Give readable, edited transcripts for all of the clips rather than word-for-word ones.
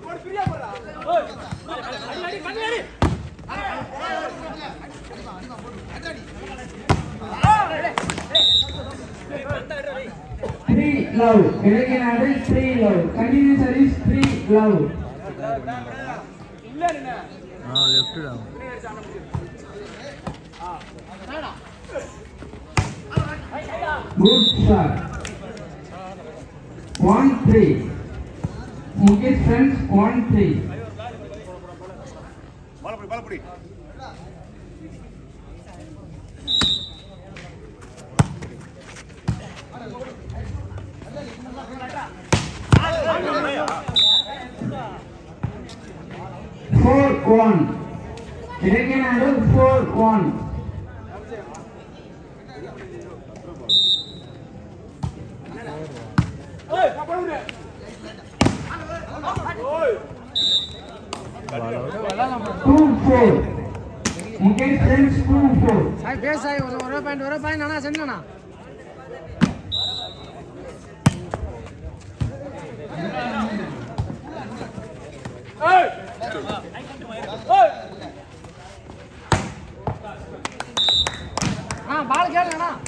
Love. Again, added 3 love. Continue service 3 love. Left down. Good shot. 1-3. Mukesh friends 1-3. Ball put. 4-1. Again, added 4-1. Mukesh friends 2-4. Side base side one point nana send nana. Ball खेल नना.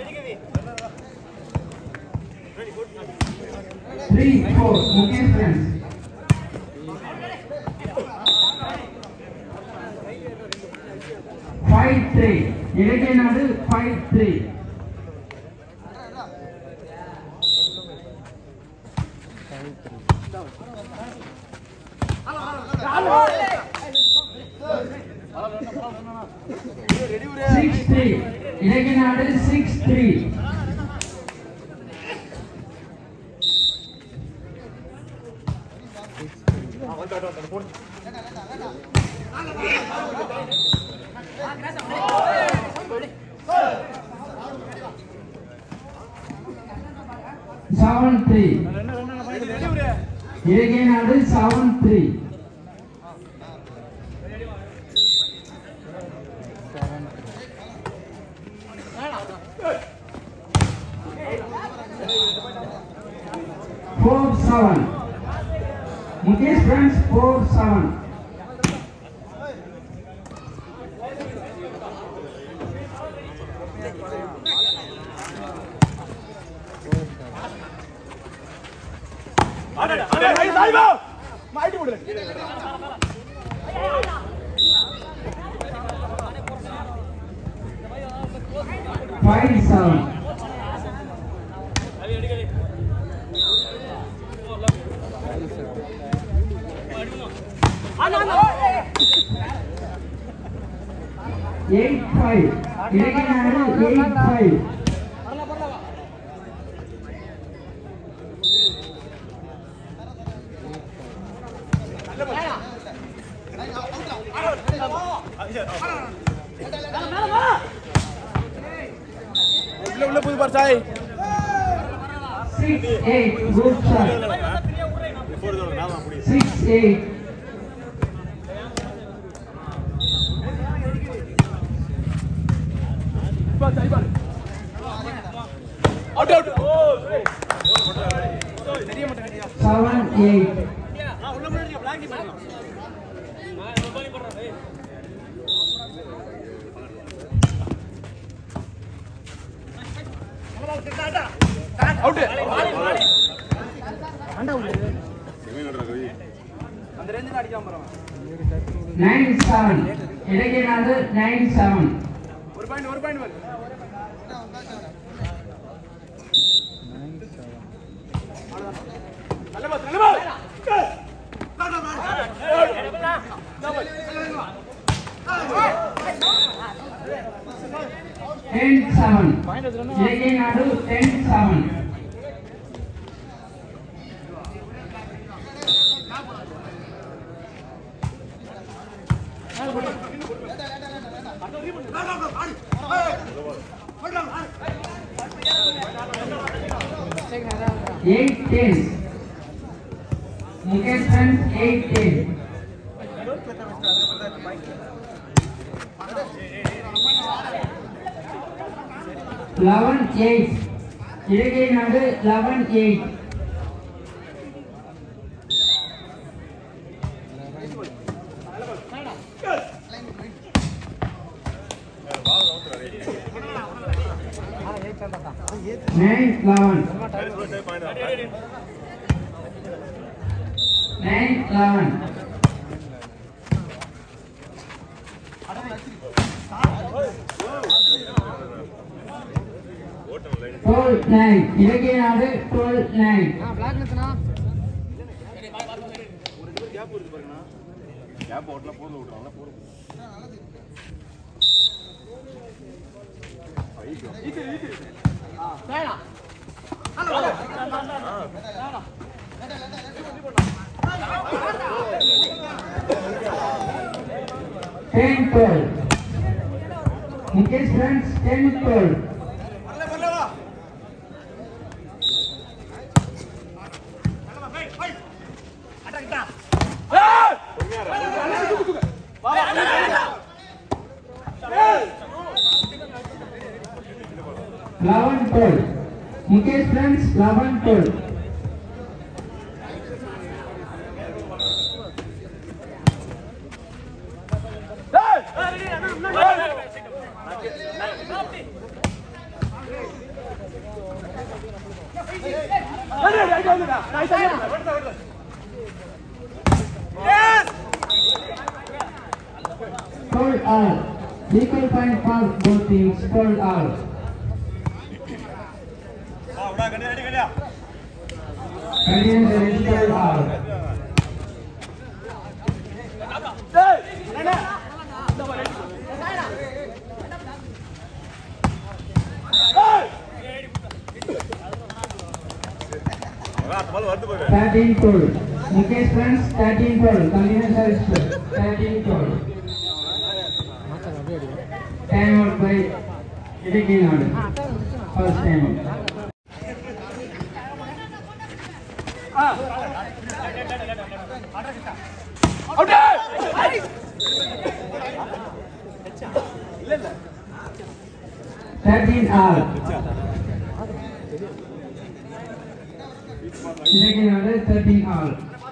3-4. Mukesh friends. 5-3. Again, added 5-3. Again, added 6-3. Seven three. Again, added 7-3. Mukesh friends 4-7. Good shot. 6-8. Out. 7-8. Out. அந்த ரேஞ்சில அடிக்காம போறோம். 9-7. இலக்கியனாது 9-7. ஒரு point வருது. நல்ல பால். 10-7. இலக்கியனாது 10-7. Eight 10. Mukesh friends 8-10. 11-8. Again, 11-8. 9-11. 9-11. 12-9. இலக்கிய நாடு 12-9. பிளாக் நிறுத்தினா கேப் ஓட்டல போடு விடுறாங்க போடு வேணா hello 10-12. Mukesh friends 10-12. Mukesh friends 11-12. All. Equal point for both teams. All. All. 13-12. Mukesh friends 13-12. Continuous service 13-12. Time out by Idikin order. First time out. 13 all. Idikin order 13 all.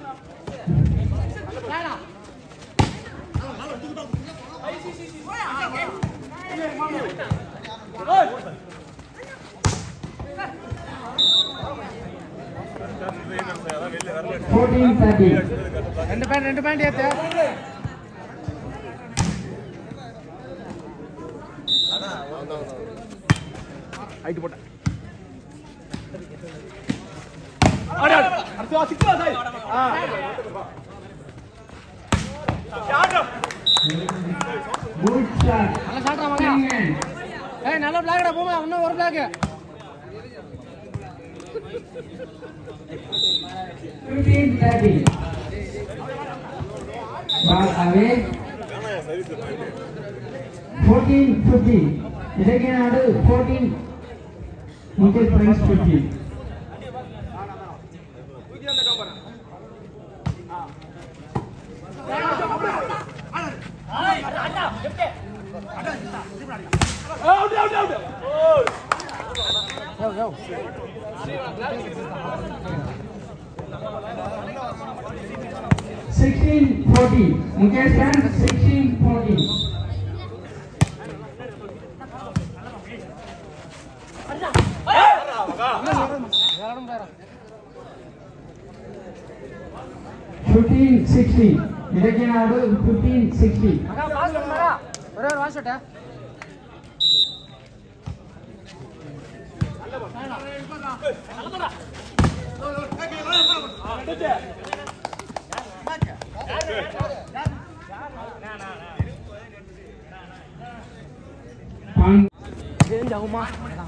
14-13. ரெண்டு pant ஏத்து height போட்ட அட அடுத்து six Sai Good shot. நல்ல ஷாட்ரா மகா ஏய் நல்ல பிளாக்டா போமா இன்னும் ஒரு block 15-13. Ball away. 14-15. Idikin order 14. Mukesh friends 15. Yo. 16-14. Mukesh friends 16-14. Shooting 60. Idikin order 15-60. மகா பாஸ் பண்ணு மகா ஒரே ஒரு வாஷ் ஷாட் சேஞ்ச் ஆகுமா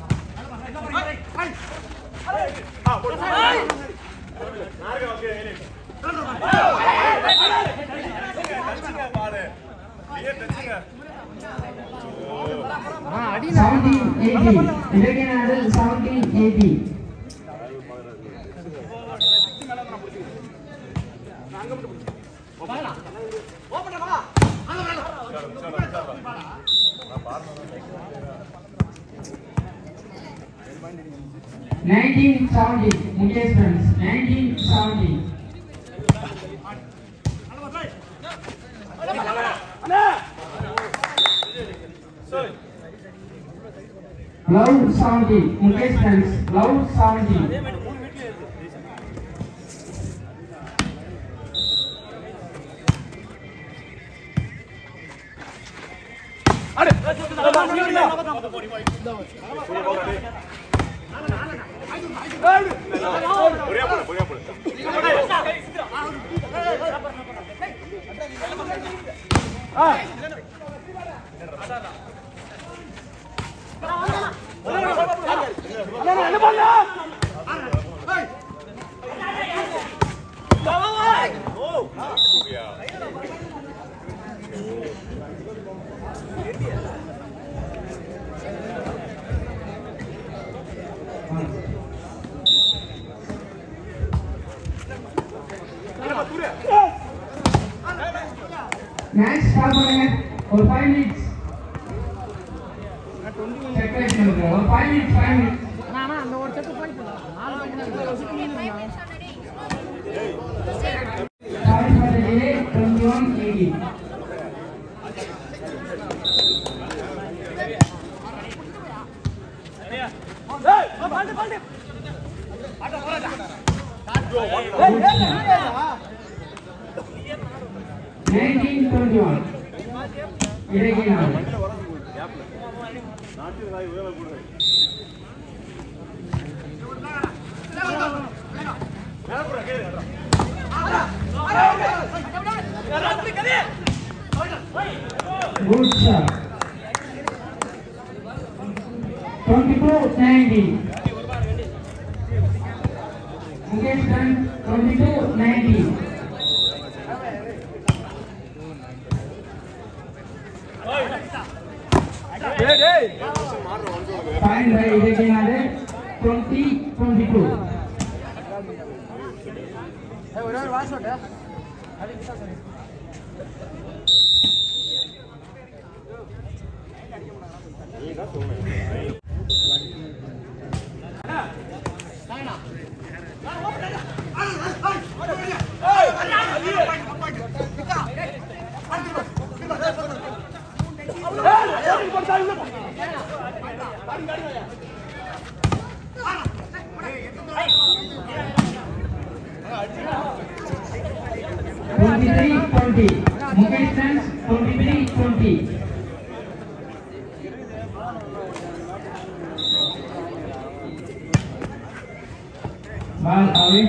அடி 17-18. Idikin order 17-18. Nineteen 17. Mukesh friends 19-17. Love 70. Mukesh stands. Love 70. Match start और 5 minutes. Separation और 5 minutes. ना ना அந்த ஒரு செட் போய் போலாம் 4 minutes 21-80. Good shot. 22-90. Mukesh done 22-90. Fine by Irekinade 20-22. Hey, what are you watching? Mukesh stands 23-20. Ball away.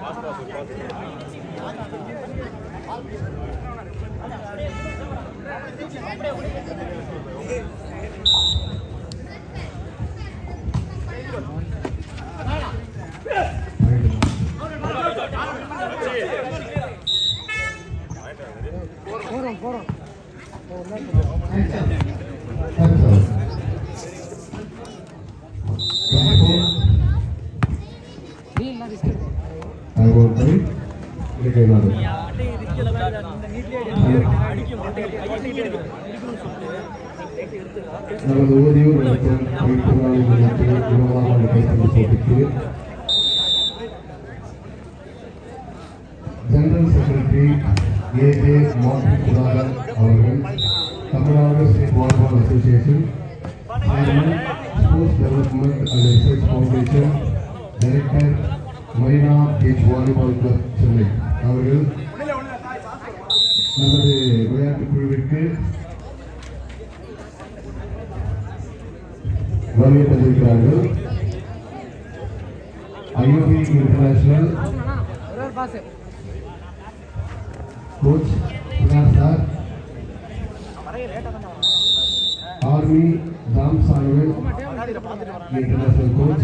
நமது ஊதியூர் மற்றும் போட்டிக்கு general secretary A Martin Sudhakar அவர்கள் Tamil Nadu state volleyball association chairman sports development and research foundation director Marina beach volleyball club Chennai அவர்கள் நமது விளையாட்டுக் குழுவிற்கு வருகை தந்திருக்கிறார்கள். IOP international coach sir, army Ram Samuel international coach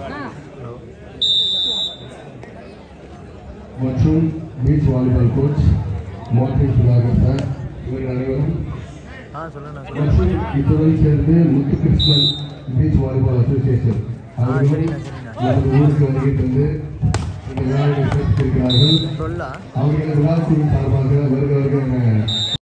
மற்றும் beach volleyball coach Martin Sudhakar sir, இவர்கள் அனைவரும் மற்றும் இத்துடன் சேர்ந்து முத்துகிருஷ்ணன் பீச் வாலிபால் அசோசியேஷன் அவர்களும் நமது ஊருக்கு வருகை தந்து இந்த விழாவை சிறப்பித்திருக்கிறார்கள். அவர்கள் விழாக்குழு சார்பாக வருக வருக என